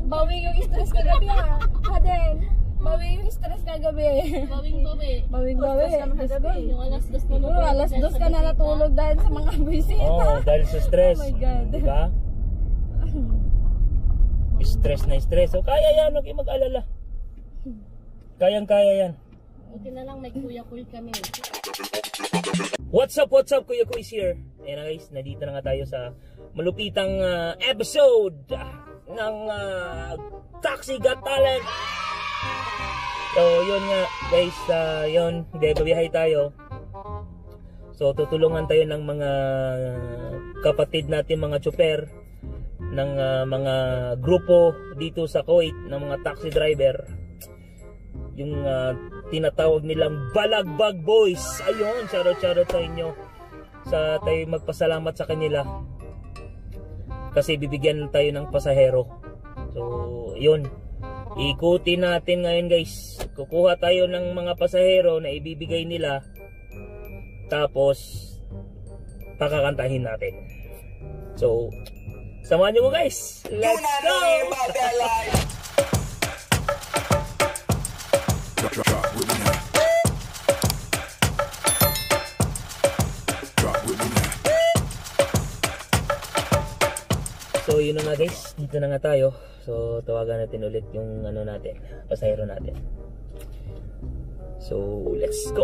Bawi yung stress kagabi ha. Aden. Bawi yung stress kagabi. Bawing-bawi. Yung alas 2 na natulog. Alas 2 ka na natulog dahil sa mga bisita. Oo, dahil sa stress. Oh my God. Diba? Stress na stress. So, kaya yan. Huwag kayong mag-alala. Kayang-kaya yan. Okay na lang, may kuya-kuy kami. What's up, Kuya Kuis here. Ayan na guys, nandito na nga tayo sa malupitang episode ng Taxi Got Talent. So, yun nga guys, yun, babiyahe tayo. So, tutulungan tayo ng mga kapatid natin, mga tsuper, ng mga grupo dito sa Kuwait, ng mga taxi driver. Yung tinatawag nilang Balagbag Boys. Ayun, shoutout sa inyo. Sa tayo magpasalamat sa kanila. Kasi bibigyan tayo ng pasahero. So, yun. Ikutin natin ngayon guys. Kukuha tayo ng mga pasahero na ibibigay nila. Tapos, pakakantahin natin. So, samahan nyo mo guys. Let's go! Drop with me now. Drop with me now. So yun na nga guys, dito na nga tayo. So tawagan natin ulit yung ano natin, pasahero natin. So let's go.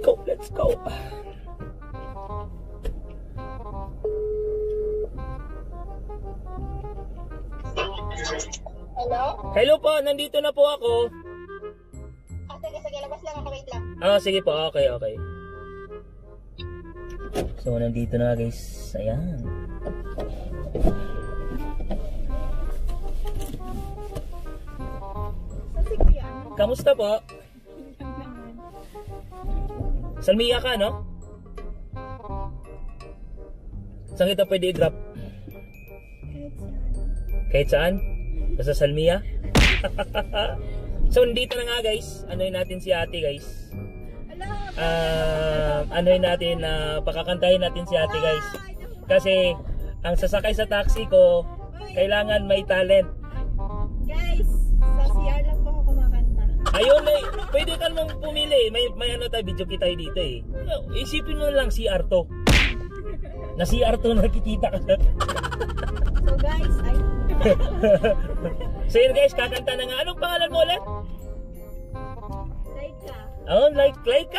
Hello po, nandito na po ako. Sige, labas lang ako, wait lang. Sige po, okay. So, nandito na guys. Ayan. Kamusta po? Salmiya ka, no? Saan kita pwede i-drop? Kahit saan? Basta Salmiya? So, dito na nga guys, anoin natin si ate guys. Anoin natin, pakakantahin natin si ate guys. Kasi, ang sasakay sa taxi ko, kailangan may talent. Guys, sa CR lang po ako kumakanta. Ayun, pwede ka namang pumili. May ano tayo, video kita dito eh. Isipin mo lang CR to. Na CR to, nakikita ka. So guys, So yun guys, kakanta na nga. Anong pangalan mo ulit? Laika. Oh, Laika?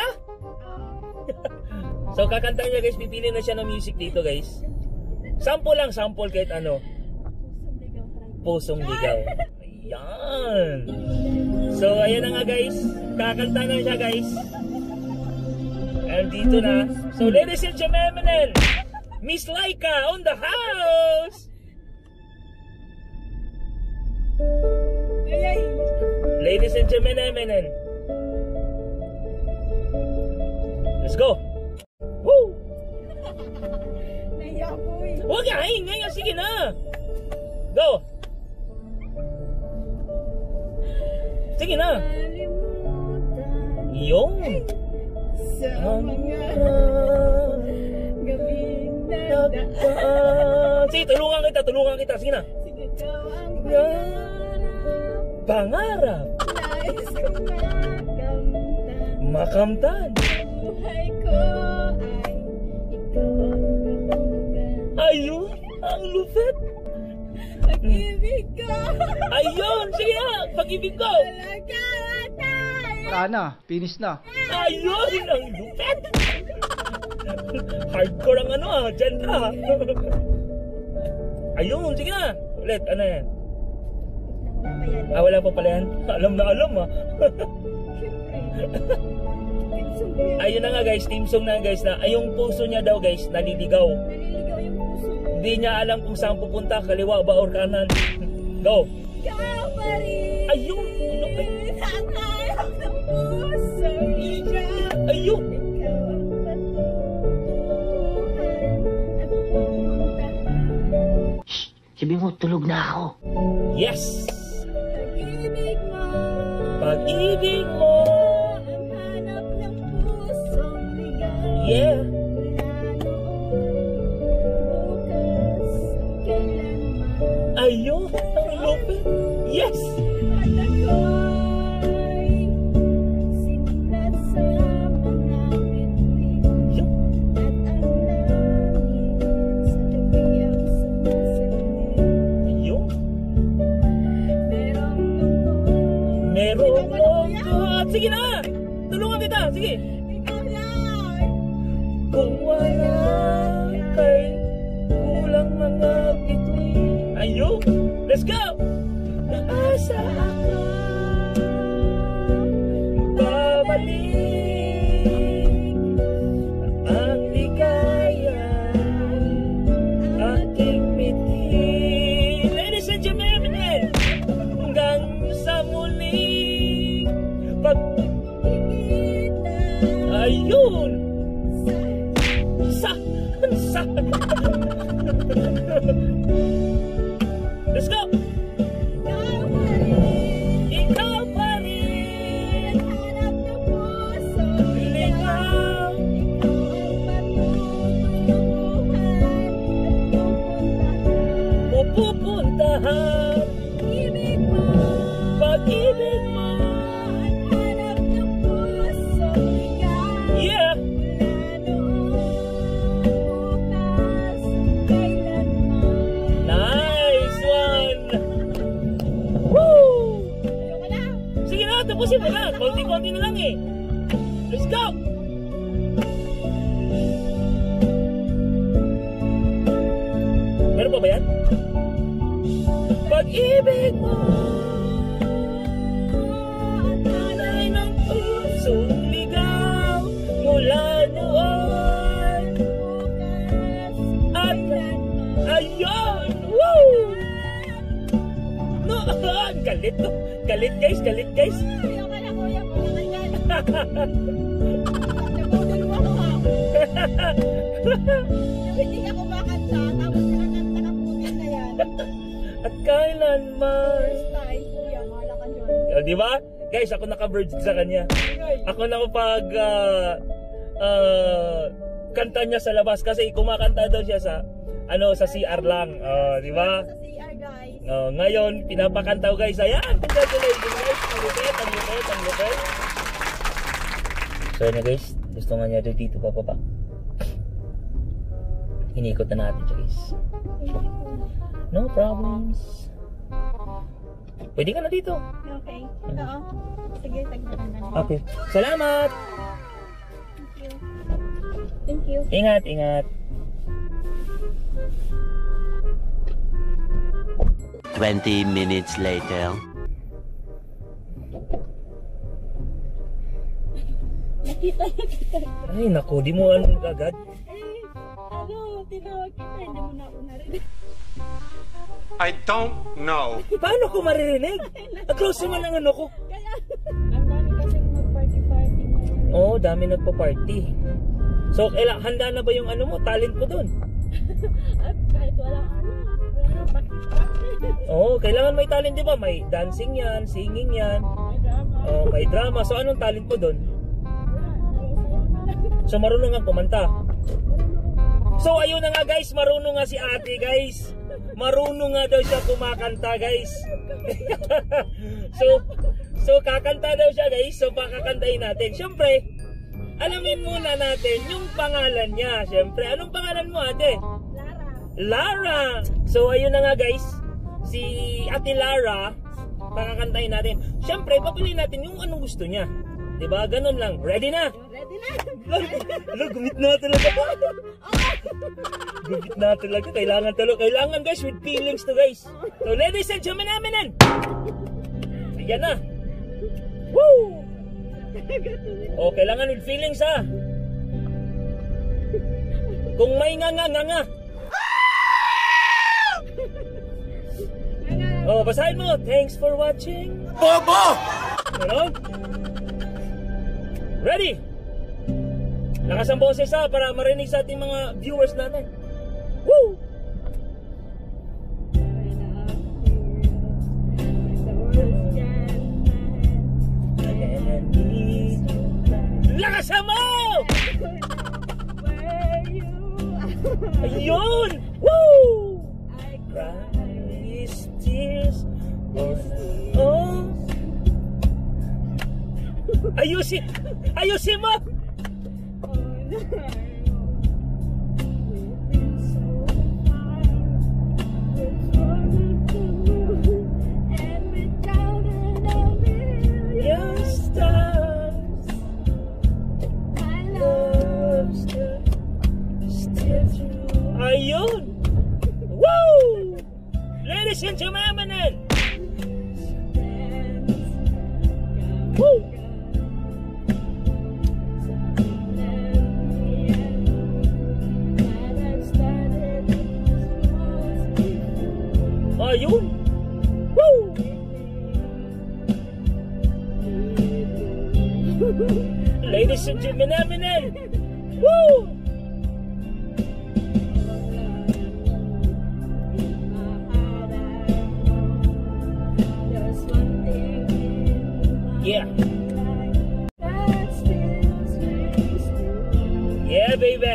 So kakanta niya guys, pipili na siya ng music dito guys. Sample kahit ano. Pusong Ligaw. Ayan. So ayan na nga guys, kakanta na siya guys. And dito na. So ladies and gentlemen, Miss Laika on the house! Ladies and gentlemen, let's go! Woo! Naiyak ko eh. Huwag ka, ngayon, sige na! Go! Sige na! Yung! Sa mga gabing nadaan. Sige, tulungan kita, sige na! Sige, ikaw ang pangarap! Nais ko makamtan! Buhay ko ay ikaw ang kabugan. Ayun! Ang lupit! Pag-ibig ko! Ayun! Sige na! Pag-ibig ko! Talaga tayo! Wala na, finish na. Ayun! Ang lupit! Hardcore ang ano genre! Ayun! Sige na! Ulit, ano yan? Wala pa pala yan? Alam na Ayun na nga guys, team song na guys na yung puso niya daw guys, naliligaw. Naliligaw yung puso. Hindi niya alam kung saan pupunta, kaliwa ba or kanan. Go! Ikaw pa rin! Ayun! Ano ba? Nangarap ng puso niya. Ayun! Ikaw ang patutuhan at pumuntahan. Shh! Sabi mo, tulog na ako. Yes! Pag-ibig mo, Pag-ibig mo! ang hanap ng pusong ligaw. Yeah! Mula noon, bukas, kailanman. Ayun! Ang lupit! Yeah! Yes! Ayun. Merong lungkot. Sige na! Tulungan kita! Sige! Kung wala kay kulang mga bituin. Ayun! Let's go! Naasa ako babalik ang ligaya aking mithin. Ladies and gentlemen, hanggang sa muling pagkikita. Ayun! Let's go! Ikaw pa rin, hanap ng puso, ligaw. Pupuntahan pag-ibig mo, hanap ng puso, ligaw. Yeah! Nice one! Woo! Sige na, tapusin mo na. Konti-konti na lang eh. Let's go! Meron pa ba yan? Pag-ibig mo at alay ng pusong ligaw mula noon at ayun! Woo! No, galit to. Galit guys, galit guys. Hindi ka kumakanta, tapos nakakanta ka po na yan. At kailanman. First time, kuya, mahala ka dyan. O, di ba? Guys, ako naka-virgin sa kanya. Ako nakapag kanta niya sa labas kasi kumakanta daw siya sa sa CR lang. Di ba? Sa CR, guys. Ngayon, pinapakanta ko guys. Ayan, congratulations guys. Ang lupit, ang lupit, ang lupit. So yun guys, gusto nga niya dito pa. Inikot na natin siya guys. No problems. Pwede ka na dito. Okay. Oo. Sige, tagdagan na. Okay. Salamat! Thank you. Ingat, ingat. 20 minutes later. Nakita. Ay, naku, di mo ano agad. Tinawag kita, hindi mo na ako narinig. I don't know. Paano ko maririnig? Close naman ang ano ko. Kaya, ang dami kasi mag-party-party ngayon. Oo, dami nagpa-party. So, handa na ba yung ano mo, talent mo dun? At kahit walang wala pakita. Oo, kailangan may talent, di ba? May dancing yan, singing yan. May drama. Oo, may drama. So, anong talent mo dun? Wala, naisayaw na lang. So, marunong kang kumanta. So, ayun na nga guys, marunong nga si ate guys. Marunong nga daw siya kumakanta guys. so kakanta daw siya guys. So, pakakantahin natin. Siyempre, alamin muna natin yung pangalan niya. Siyempre, anong pangalan mo ate? Lara. So, ayun na nga guys. Si ate Lara, pakakantahin natin. Siyempre, papiliin natin yung anong gusto niya. Diba? Ganun lang. Ready na? Ready na? Gumit na talaga. Gumit na talaga. Kailangan guys with feelings to guys. So ladies and gentlemen namin. Ayan na. Woo! Oh, kailangan with feelings ha. Kung may nga. Oh, basahin mo. Thanks for watching. Bobo! Meron? Ready? Lakas ang boses ha para marinig sa ating mga viewers natin. Woo! Lakas mo! Ayun! Woo! I cry these tears for Ayusin! Ayusin mo! Your stars, love still through. Ayun! Woo! Ladies and gentlemen! Woo! Ayun! Woo! Ladies and gentlemen! Woo! Yeah. Yeah, baby.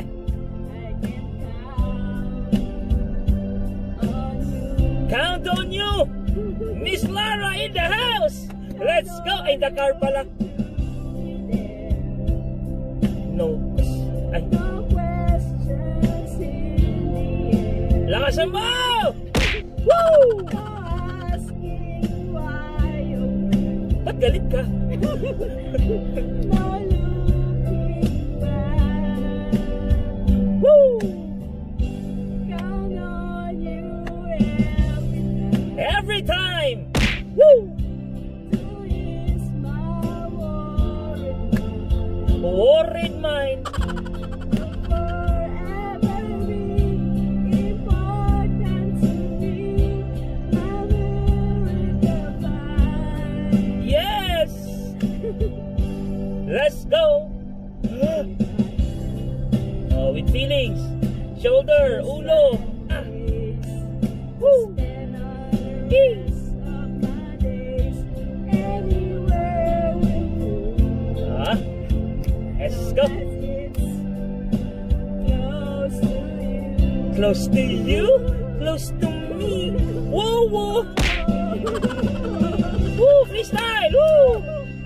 Count on you, Miss Lara in the house. Let's go. In the car pala. No. Ay. Lakasan mo! Woo! Ba't galit ka? Woo! Every time! Woo! Worried mind. Yes! Let's go! Oh, with feelings. Shoulder, ulo. Ah. Woo! Ah. Let's go. Close to you, close to me. Woo woo. Woo, freestyle. Woo.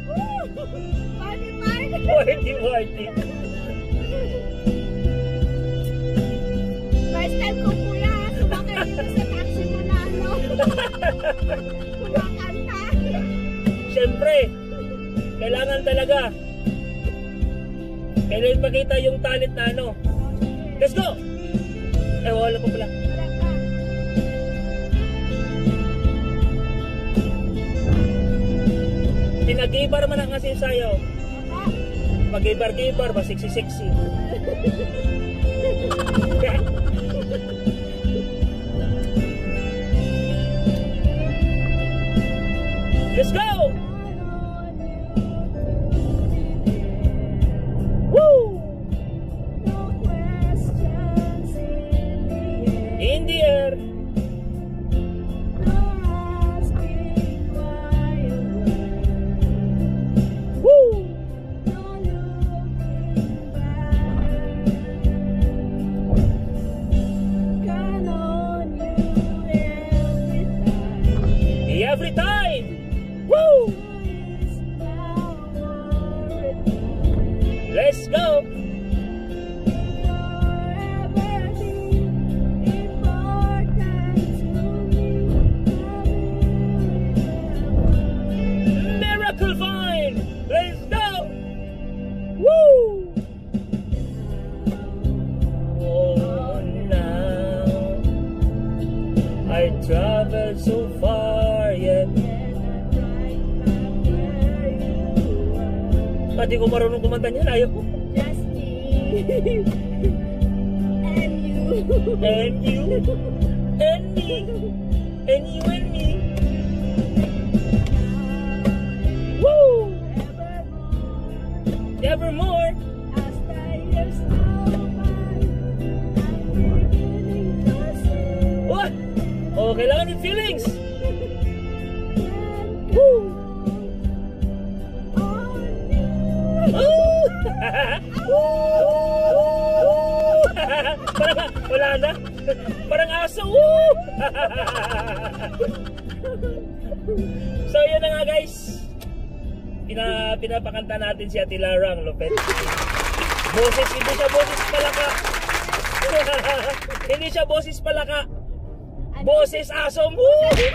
Party, party. First time ko kuya, sumakay dito sa taxi mo na ano. Kumakanta. Siyempre, kailangan talaga. Kailangan ipakita yung talent na ano. Let's go! Ay, wala pa pala. Pinag-ibar man ang kasi sayo. Pag-ibar-ibar ba, sexy-sexy. Let's go! Woo! In the air. Woo! Every time. Woo! Let's go. Miracle Vine. Let's go. Woo! Oh, now I traveled so far yet. Pati ko marunong kumanta niyan, ayaw ko. Just me and you And you and me and you and me. Woo! Evermore. as the years go by, I'm beginning to see What? Oh, kailangan yung feelings. Woo! Parang, wala na. Parang aso. Woo! So yun na nga guys. pinapakanta natin si Ate Lara ang lupet. Boses, hindi siya boses palaka. Hindi siya boses palaka. Boses aso mo.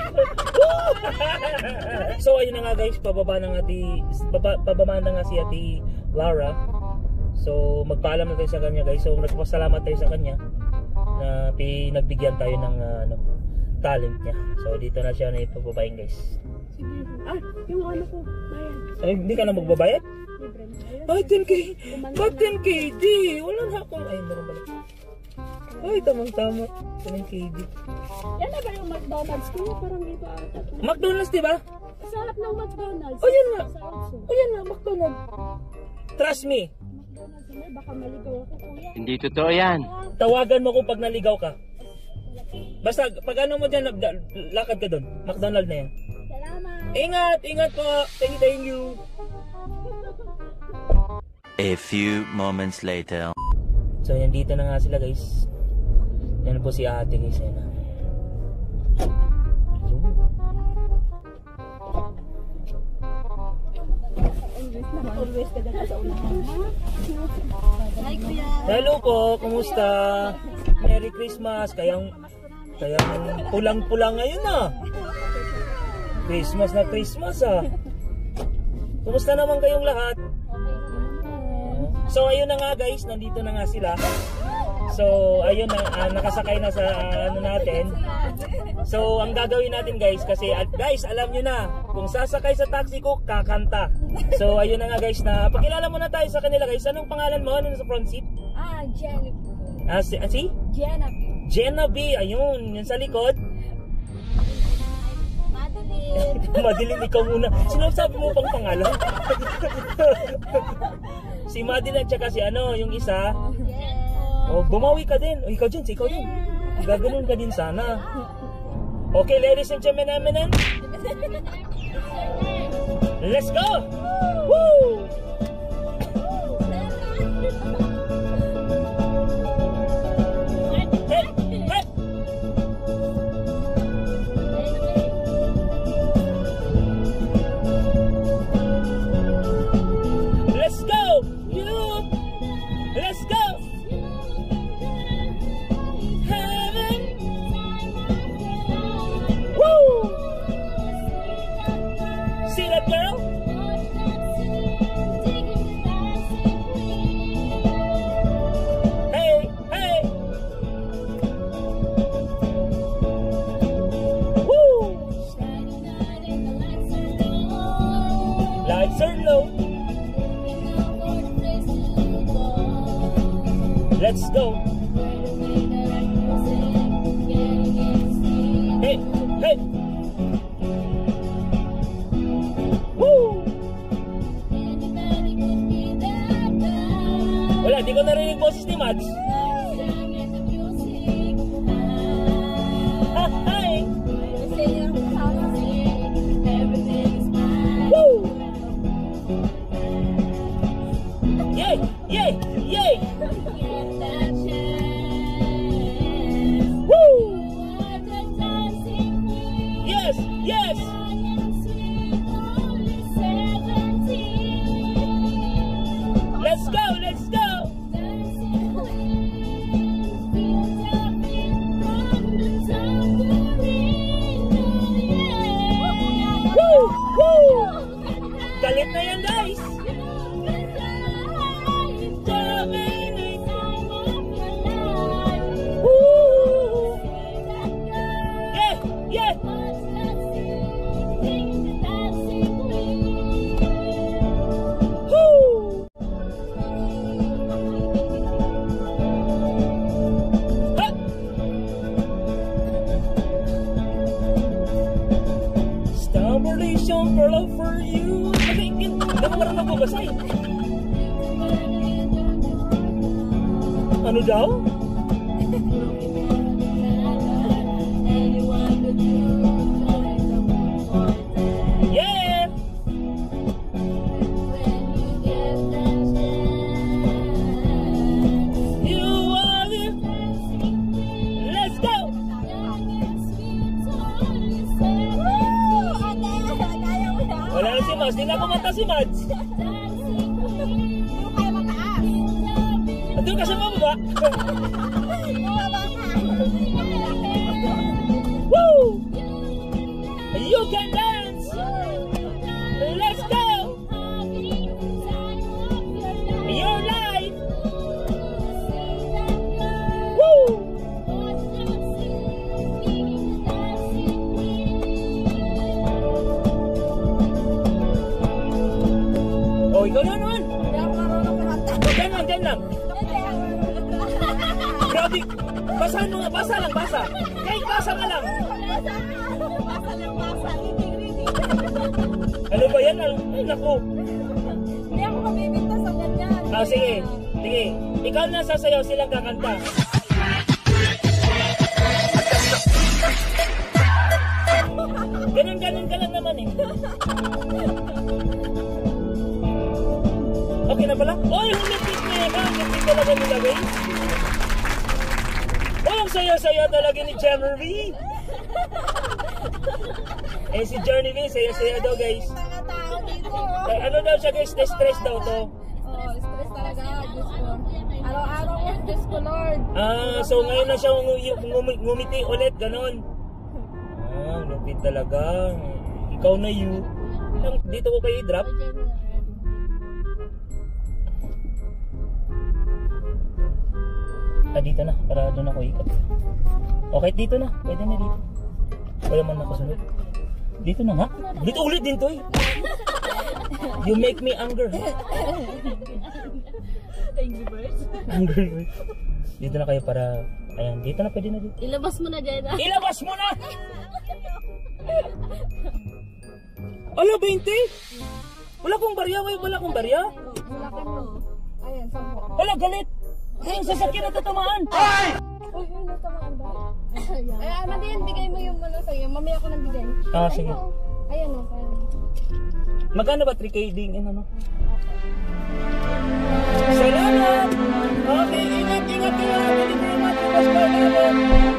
So ayun na nga guys, pababa na nga si Ate Lara. So magpaalam na tayo sa kanya guys. So nagpasalamat tayo sa kanya na pinagbigyan tayo ng talent niya. So dito na siya na ipababayin guys. Yung ano ko, ayan. Ay, hindi ka na magbabayad? Libre na. Ay, 10k. Ba't 10k? Di, wala na akong. Ay, meron balik. Ay, tamang-tama. 10k. Yan na ba yung McDonald's ko? Parang iba ata. McDonald's, di ba? Sa harap ng McDonald's. Oh, yan nga. Sa Otso. Oh, yan nga, McDonald's. Trust me. McDonald's na, baka maligaw ako kuya. Hindi totoo yan. Tawagan mo ko pag naligaw ka. Basta, pag ano mo dyan, lakad ka doon. McDonald's na yan. Salamat. Ingat, ingat po. Thank you. A few moments later. So, nandito na nga sila guys. Yan po si ate guys. Yan na. Always ka dala sa unahan. Hi kuya. Hello po, kumusta? Merry Christmas. Kayang pulang-pulang ngayon ah. Christmas na Christmas ah. Kumusta naman kayong lahat? So ayun na nga guys, nandito na nga sila. So ayun na, nakasakay na sa ano natin. So ang gagawin natin guys, kasi guys alam nyo na, kung sasakay sa taxi ko, kakanta. So ayun na nga guys, na pakilala muna tayo sa kanila guys. Anong pangalan mo? Ano sa front seat? Jenny. Si? Jenna. Jenna B, ayun, yun sa likod. Madeline, ikaw muna. Sinasabi mo pang pangalan? Si Madeline at saka si ano, yung isa. Oh, bumawi ka din. Oh, ikaw din. Gaganon ka din sana. Okay, ladies and gentlemen. Let's go! Woo! Let's go. Hey, hey. Woo! Wala, di ko narinig boses ni Mads. Hi! Woo! Yay! Yay! Yay! Woo! Yes! Yes! Let's go! Let's go! Woo! Woo! Galit na yan, guys! For love for you. Hindi ko marang nagbabasay. Ano daw? Yeah! You are the... Let's go! Wala si Mads. Di na kumanta si Mads. Yung kaya mataas. Doon ka sa mababa. Woo! You can dance! Let's go! Your life! Woo! Oh, ikaw na naman! Hindi ako marunong kumanta. Diyan lang. Grabe! Basahan mo nga, basa lang, basa! Kahit basa ka lang! Ano ba yan? Ay, naku! Hindi ako mabibigtas sa ganyan. Ah, sige. Sige. Ikaw na sasayaw, silang kakanta. Ganun ka lang naman eh. Okay na pala? Oy, humipit na yan ha. Hindi talaga nilagay. Oh, ang saya-saya talaga ni Jeremy. Eh, si Jeremy, saya-saya daw guys. Mga tao dito. Eh, ano daw siya guys? Stress daw to. Oh, stress talaga. Diyos ko. Araw-araw yan, Diyos ko, Lord. Ah, so ngayon na siya ngumiti ulit, ganon. Ah, lupit talaga. Ikaw na you. Dito ko kayo i-drop. Ah, dito na. Para doon ako ikot. Okay, dito na. Pwede na dito. Wala man nakasunod. Dito na nga. Dito ulit din to eh. You make me anger. Angry Birds. Anger. Dito na kayo para... Ayan, dito na. Pwede na dito. Ilabas mo na dyan. Ilabas mo na! Ala, 20? Wala kong barya, wala kong barya. Wala ka mo. Ayan, 10. Wala, galit. Yung sasakyan na tatamaan. Uy, yun, natamaan ba? Ay, ama din, bigay mo yung muna sa'yo. Mamaya ako nagbigay. Ah, sige. Ayan o, ayan. Magkano ba 3K ding in ano? Salamat! Okay, ingat kayo. Thank you very much.